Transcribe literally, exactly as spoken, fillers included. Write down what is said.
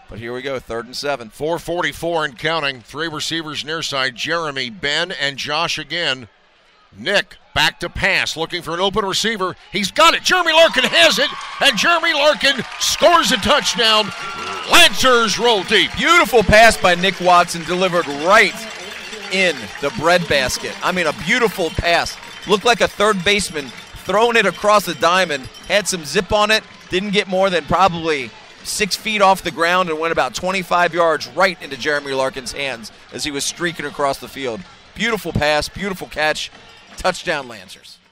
But here we go, third and seven. four forty-four and counting. Three receivers near side. Jeremy, Ben, and Josh again. Nick back to pass, looking for an open receiver. He's got it. Jeremy Larkin has it, and Jeremy Larkin scores a touchdown. Lancers roll deep. Beautiful pass by Nick Watson, delivered right in the breadbasket. I mean, a beautiful pass. Looked like a third baseman throwing it across the diamond. Had some zip on it. Didn't get more than probably six feet off the ground and went about twenty-five yards right into Jeremy Larkin's hands as he was streaking across the field. Beautiful pass, beautiful catch. Touchdown, Lancers.